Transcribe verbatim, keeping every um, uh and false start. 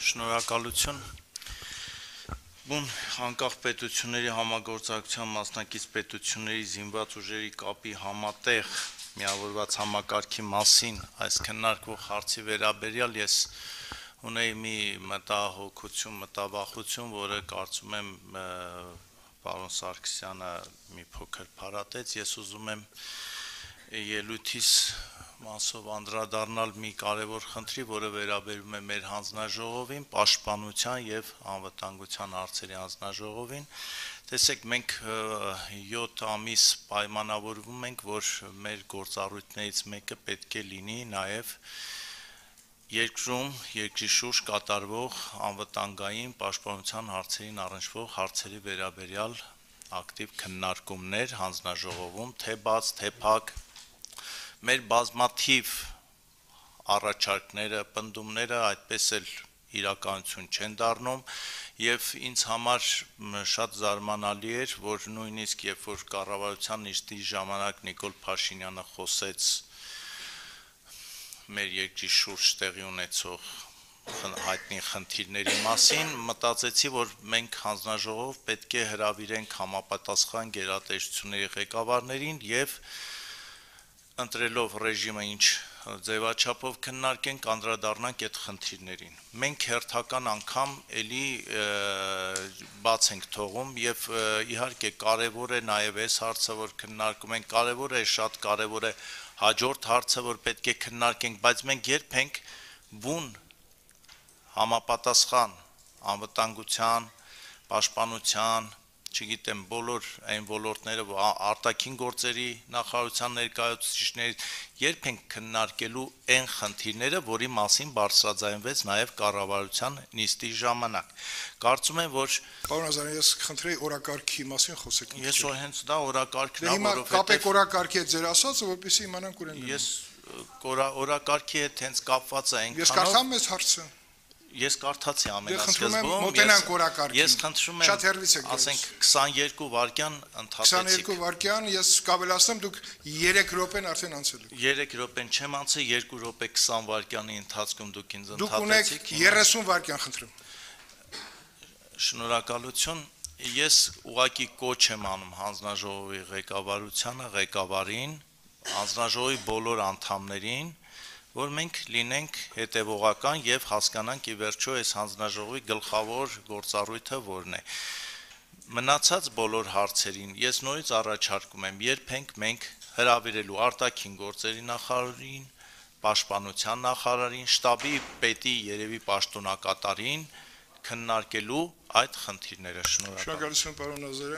Շնորհակալություն։ Բուն անկախ պետությունների համագործակցության մասնակից պետությունների զինված ուժերի կապի համատեղ միավորված համակարգի մասին այս քննարկվող հարցի վերաբերյալ ես ունեի մի մտահոգություն, մտավախություն, որը կարծում եմ պարոն Սարգսյանը մի փոքր փարատեց, ես ուզում եմ ելույթիս մասով անդրադառնալ մի կարևոր խնդրի, որը վերաբերում է մեր հանձնաժողովին, պաշտպանության եւ անվտանգության հարցերի հանձնաժողովին։ Տեսեք, մենք յոթ ամիս պայմանավորվում ենք, որ մեր գործառույթներից մեկը պետք է լինի նաեւ երկրում, երկրի շուրջ կատարվող անվտանգային պաշտպանության հարցերին առնչվող հարցերի վերաբերյալ ակտիվ քննարկումներ հանձնաժողովում, թե բաց, թե փակ, մեր բազմաթիվ առաջարկները, պնդումները այդպես էլ իրականություն չեն դառնում եւ ինձ համար շատ զարմանալի էր, որ նույնիսկ երբ որ կառավարության նիստի ժամանակ Նիկոլ Փաշինյանը խոսեց մեր երկրի շուրջ տեղի ունեցող հայտնի խնդիրների մասին, մտածեցի, որ մենք հանձնաժողով պետք է հրավիրենք համապատասխան գերատեսչությունների ղեկավարներին եւ ընտրելով ռեժիմը ինչ ձևաչափով քննարկենք, անդրադառնանք այդ խնդիրներին։ Մենք հերթական անգամ էլի բաց ենք թողում եւ իհարկե կարեւոր է նաեւ այս հարցը, որ քննարկում ենք, կարեւոր է, շատ կարեւոր է հաջորդ հարցը, որ պետք է քննարկենք, բայց մենք երբ ենք բուն համապատասխան անվտանգության, պաշտպանության, չգիտեմ, բոլոր այն ոլորտները արտաքին գործերի նախարարության ներկայացուցիչների երբ ենք քննարկելու այն խնդիրները, որի մասին բարձրաձայնվեց նաև կառավարության նիստի ժամանակ։ Կարծում եմ, որ Պարոն Ազարյան, ես խնդրեի օրակարգի մասին խոսեք։ Ես որ հենց դա օրակարգն է, որովհետև հիմա կապեք օրակարգի հետ ձեր ասածը, որպեսզի իմանանք ուր ենք։ Ես օրակարգի հետ հենց կապված է այնքանով։ Ես կարդամ ես հարցը։ Ես կարդացի ամենասկզբում, մոտենանք օրակարգին։ Ես խնդրում եմ, շատ հեռվից եք գալիս։ ասենք քսաներկու վայրկյան ընդհատեցիք։ քսաներկու վայրկյան, ես կավելացնեմ, դուք երեք րոպեն արդեն անցել եք։ երեք րոպեն չեմ անցել, երկու րոպե քսան վայրկյանի ընթացքում դուք ինձ ընդհատեցիք։ Դուք ունեք երեսուն վայրկյան, խնդրում։ Շնորհակալություն։ Ես ուղղակի կոչ եմ անում հանձնաժողովի ղեկավարությանը, ղեկավարին, հանձնաժողովի բոլոր անդամներին, որ մենք լինենք հետևողական եւ հասկանանք ի վերջո այս հանձնաժողովի գլխավոր գործառույթը որն է։ Մնացած բոլոր հարցերին ես նորից առաջարկում եմ, երբ ենք մենք հրավիրելու արտաքին գործերի նախարարին, պաշտպանության նախարարին, շտաբի պետի երևի պաշտոնակատարին քննարկելու այդ խնդիրները։ Շնորհակալություն։ Շնորհակալություն, պարոն Ազարյան։